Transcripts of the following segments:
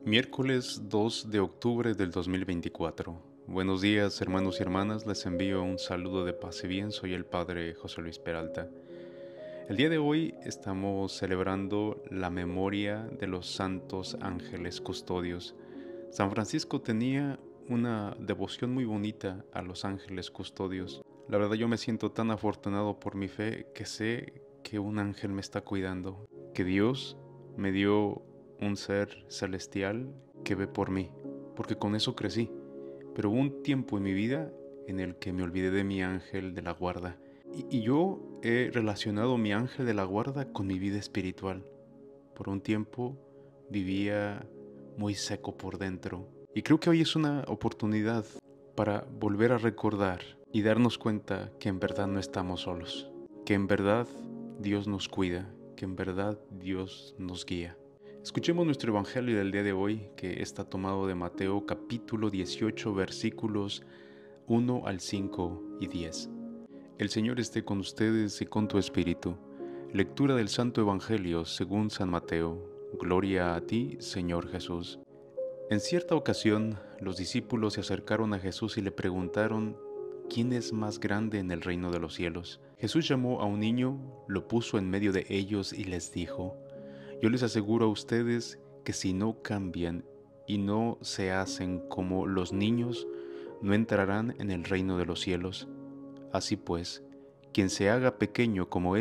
Miércoles 2 de octubre del 2024. Buenos días, hermanos y hermanas, les envío un saludo de paz y bien, soy el Padre José Luis Peralta. El día de hoy estamos celebrando la memoria de los santos ángeles custodios. San Francisco tenía una devoción muy bonita a los ángeles custodios. La verdad yo me siento tan afortunado por mi fe que sé que un ángel me está cuidando, que Dios me dio un ser celestial que ve por mí, porque con eso crecí. Pero hubo un tiempo en mi vida en el que me olvidé de mi ángel de la guarda. Y yo he relacionado mi ángel de la guarda con mi vida espiritual. Por un tiempo vivía muy seco por dentro. Y creo que hoy es una oportunidad para volver a recordar y darnos cuenta que en verdad no estamos solos. Que en verdad Dios nos cuida, que en verdad Dios nos guía. Escuchemos nuestro evangelio del día de hoy, que está tomado de Mateo capítulo 18, versículos 1 al 5 y 10. El Señor esté con ustedes y con tu espíritu. Lectura del Santo Evangelio según San Mateo. Gloria a ti, Señor Jesús. En cierta ocasión, los discípulos se acercaron a Jesús y le preguntaron: ¿quién es más grande en el reino de los cielos? Jesús llamó a un niño, lo puso en medio de ellos y les dijo: yo les aseguro a ustedes que si no cambian y no se hacen como los niños, no entrarán en el reino de los cielos. Así pues, quien se haga pequeño como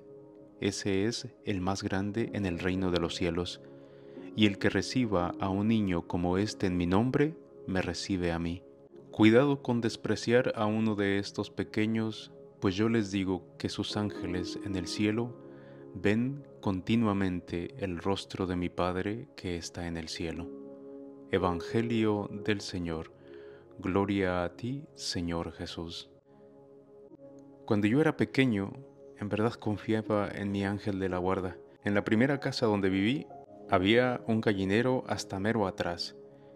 ese es el más grande en el reino de los cielos. Y el que reciba a un niño como este en mi nombre, me recibe a mí. Cuidado con despreciar a uno de estos pequeños, pues yo les digo que sus ángeles en el cielo ven continuamente el rostro de mi Padre que está en el cielo. Evangelio del Señor. Gloria a ti, Señor Jesús. Cuando yo era pequeño, en verdad confiaba en mi ángel de la guarda. En la primera casa donde viví, había un gallinero hasta mero atrás.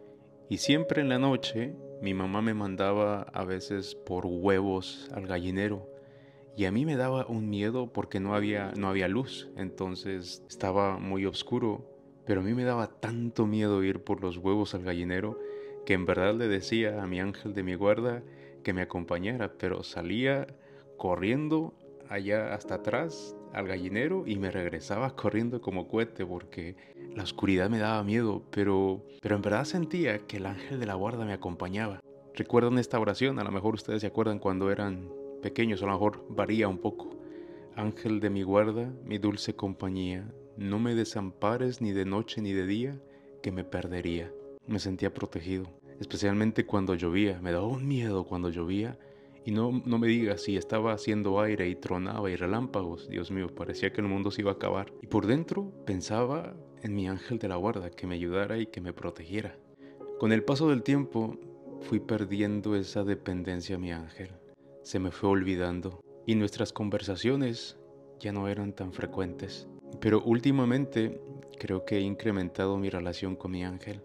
Y siempre en la noche, mi mamá me mandaba a veces por huevos al gallinero. Y a mí me daba un miedo porque no había luz, entonces estaba muy oscuro. Pero a mí me daba tanto miedo ir por los huevos al gallinero que en verdad le decía a mi ángel de mi guarda que me acompañara, pero salía corriendo allá hasta atrás al gallinero y me regresaba corriendo como cohete porque la oscuridad me daba miedo, pero en verdad sentía que el ángel de la guarda me acompañaba. ¿Recuerdan esta oración? A lo mejor ustedes se acuerdan cuando eran pequeños, a lo mejor varía un poco. Ángel de mi guarda, mi dulce compañía, no me desampares ni de noche ni de día, que me perdería. Me sentía protegido, especialmente cuando llovía. Me daba un miedo cuando llovía. Y no me digas si estaba haciendo aire y tronaba y relámpagos. Dios mío, parecía que el mundo se iba a acabar. Y por dentro pensaba en mi ángel de la guarda, que me ayudara y que me protegiera. Con el paso del tiempo, fui perdiendo esa dependencia a mi ángel. Se me fue olvidando y nuestras conversaciones ya no eran tan frecuentes. Pero últimamente creo que he incrementado mi relación con mi ángel.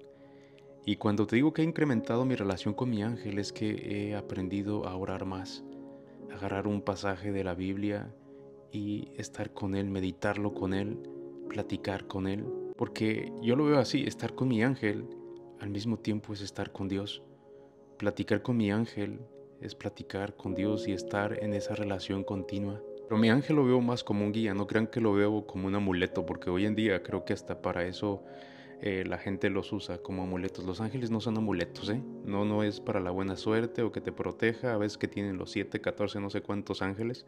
Y cuando te digo que he incrementado mi relación con mi ángel es que he aprendido a orar más, a agarrar un pasaje de la Biblia y estar con él, meditarlo con él, platicar con él. Porque yo lo veo así, estar con mi ángel al mismo tiempo es estar con Dios. Platicar con mi ángel es platicar con Dios y estar en esa relación continua. Pero mi ángel lo veo más como un guía, no crean que lo veo como un amuleto, porque hoy en día creo que hasta para eso la gente los usa como amuletos. Los ángeles no son amuletos, ¿eh? No es para la buena suerte o que te proteja, a veces que tienen los 7, 14, no sé cuántos ángeles.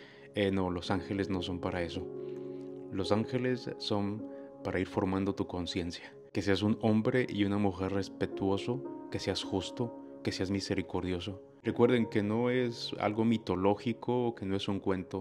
No, los ángeles no son para eso. Los ángeles son para ir formando tu conciencia. Que seas un hombre y una mujer respetuoso, que seas justo, que seas misericordioso. Recuerden que no es algo mitológico, que no es un cuento.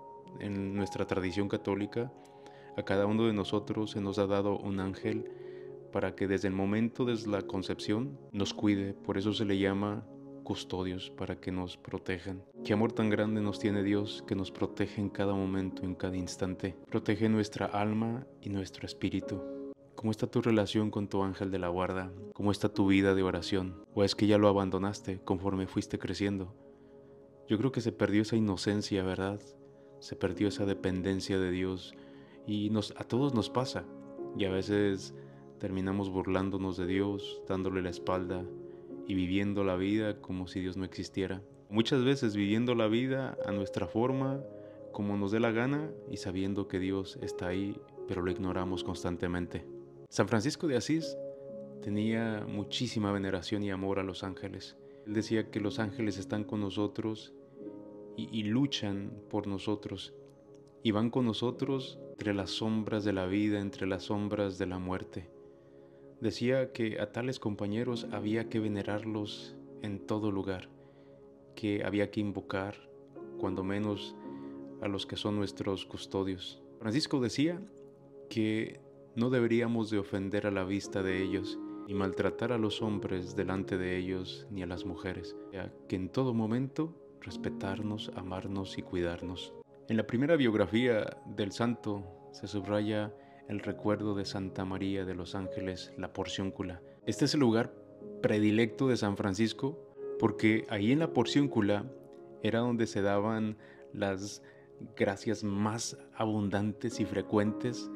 En nuestra tradición católica, a cada uno de nosotros se nos ha dado un ángel para que desde el momento de la concepción nos cuide. Por eso se le llama custodios, para que nos protejan. Qué amor tan grande nos tiene Dios, que nos protege en cada momento, en cada instante. Protege nuestra alma y nuestro espíritu. ¿Cómo está tu relación con tu ángel de la guarda? ¿Cómo está tu vida de oración? ¿O es que ya lo abandonaste conforme fuiste creciendo? Yo creo que se perdió esa inocencia, ¿verdad? Se perdió esa dependencia de Dios y a todos nos pasa. Y a veces terminamos burlándonos de Dios, dándole la espalda y viviendo la vida como si Dios no existiera. Muchas veces viviendo la vida a nuestra forma, como nos dé la gana y sabiendo que Dios está ahí, pero lo ignoramos constantemente. San Francisco de Asís tenía muchísima veneración y amor a los ángeles. Él decía que los ángeles están con nosotros y luchan por nosotros y van con nosotros entre las sombras de la vida, entre las sombras de la muerte. Decía que a tales compañeros había que venerarlos en todo lugar, que había que invocar, cuando menos, a los que son nuestros custodios. Francisco decía que no deberíamos de ofender a la vista de ellos, ni maltratar a los hombres delante de ellos, ni a las mujeres, ya que en todo momento respetarnos, amarnos y cuidarnos. En la primera biografía del santo se subraya el recuerdo de Santa María de los Ángeles, la Porciúncula. Este es el lugar predilecto de San Francisco porque ahí en la Porciúncula era donde se daban las gracias más abundantes y frecuentes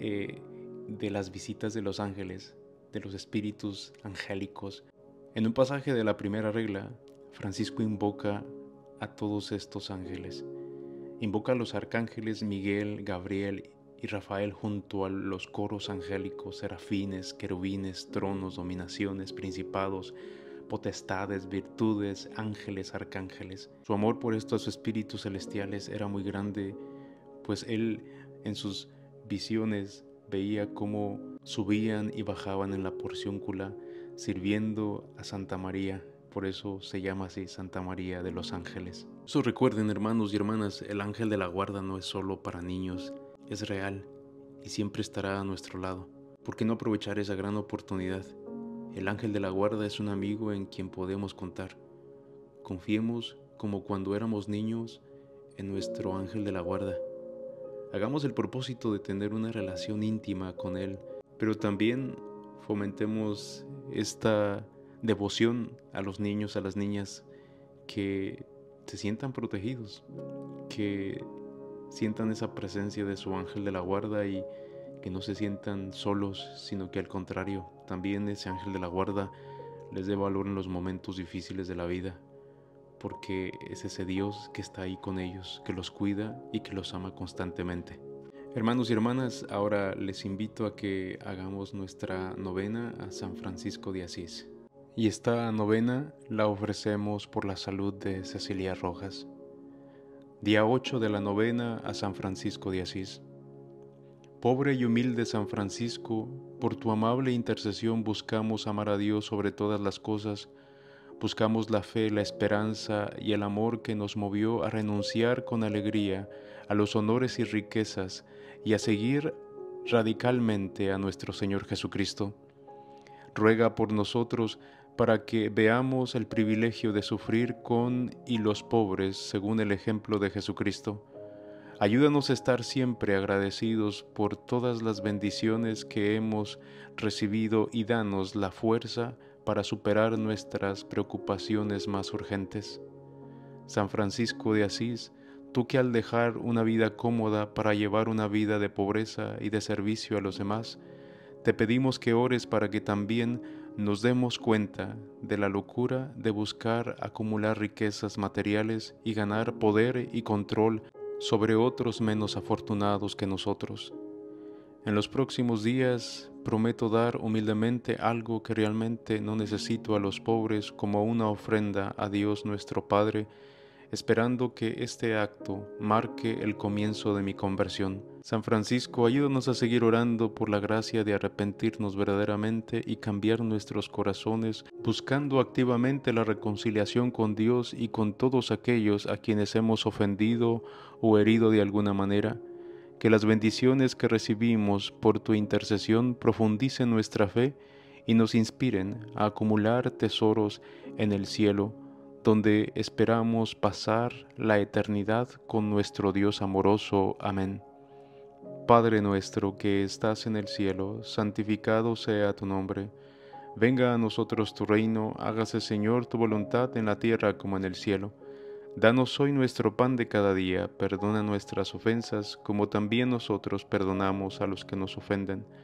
de las visitas de los ángeles, de los espíritus angélicos. En un pasaje de la primera regla, Francisco invoca a todos estos ángeles. Invoca a los arcángeles Miguel, Gabriel y Rafael junto a los coros angélicos, serafines, querubines, tronos, dominaciones, principados, potestades, virtudes, ángeles, arcángeles. Su amor por estos espíritus celestiales era muy grande, pues él en sus visiones veía cómo subían y bajaban en la Porciúncula sirviendo a Santa María. Por eso se llama así Santa María de los Ángeles. Eso recuerden, hermanos y hermanas, el ángel de la guarda no es solo para niños, es real y siempre estará a nuestro lado. ¿Por qué no aprovechar esa gran oportunidad? El ángel de la guarda es un amigo en quien podemos contar. Confiemos como cuando éramos niños en nuestro ángel de la guarda. Hagamos el propósito de tener una relación íntima con él, pero también fomentemos esta devoción a los niños, a las niñas, que se sientan protegidos, que sientan esa presencia de su ángel de la guarda y que no se sientan solos, sino que al contrario, también ese ángel de la guarda les dé valor en los momentos difíciles de la vida, porque es ese Dios que está ahí con ellos, que los cuida y que los ama constantemente. Hermanos y hermanas, ahora les invito a que hagamos nuestra novena a San Francisco de Asís. Y esta novena la ofrecemos por la salud de Cecilia Rojas. Día 8 de la novena a San Francisco de Asís. Pobre y humilde San Francisco, por tu amable intercesión buscamos amar a Dios sobre todas las cosas, buscamos la fe, la esperanza y el amor que nos movió a renunciar con alegría a los honores y riquezas y a seguir radicalmente a nuestro Señor Jesucristo. Ruega por nosotros para que veamos el privilegio de sufrir con y los pobres según el ejemplo de Jesucristo. Ayúdanos a estar siempre agradecidos por todas las bendiciones que hemos recibido y danos la fuerza para superar nuestras preocupaciones más urgentes. San Francisco de Asís, tú que al dejar una vida cómoda para llevar una vida de pobreza y de servicio a los demás, te pedimos que ores para que también nos demos cuenta de la locura de buscar acumular riquezas materiales y ganar poder y control sobre otros menos afortunados que nosotros. En los próximos días prometo dar humildemente algo que realmente no necesito a los pobres como una ofrenda a Dios nuestro Padre, esperando que este acto marque el comienzo de mi conversión. San Francisco, ayúdanos a seguir orando por la gracia de arrepentirnos verdaderamente y cambiar nuestros corazones, buscando activamente la reconciliación con Dios y con todos aquellos a quienes hemos ofendido o herido de alguna manera. Que las bendiciones que recibimos por tu intercesión profundicen nuestra fe y nos inspiren a acumular tesoros en el cielo, donde esperamos pasar la eternidad con nuestro Dios amoroso. Amén. Padre nuestro que estás en el cielo, santificado sea tu nombre. Venga a nosotros tu reino, hágase Señor tu voluntad en la tierra como en el cielo. Danos hoy nuestro pan de cada día, perdona nuestras ofensas como también nosotros perdonamos a los que nos ofenden.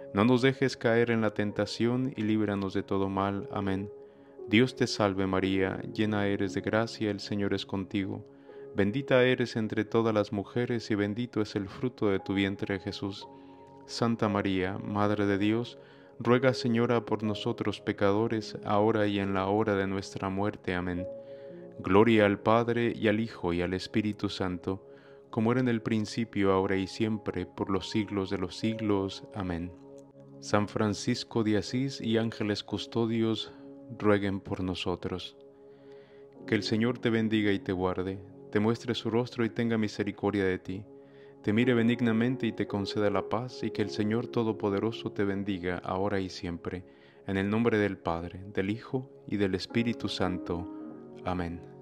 No nos dejes caer en la tentación y líbranos de todo mal. Amén. Dios te salve María, llena eres de gracia, el Señor es contigo. Bendita eres entre todas las mujeres y bendito es el fruto de tu vientre Jesús. Santa María, Madre de Dios, ruega Señora por nosotros pecadores, ahora y en la hora de nuestra muerte. Amén. Gloria al Padre, y al Hijo, y al Espíritu Santo, como era en el principio, ahora y siempre, por los siglos de los siglos. Amén. San Francisco de Asís y ángeles custodios, rueguen por nosotros. Que el Señor te bendiga y te guarde, te muestre su rostro y tenga misericordia de ti, te mire benignamente y te conceda la paz, y que el Señor Todopoderoso te bendiga, ahora y siempre, en el nombre del Padre, del Hijo y del Espíritu Santo. Amén.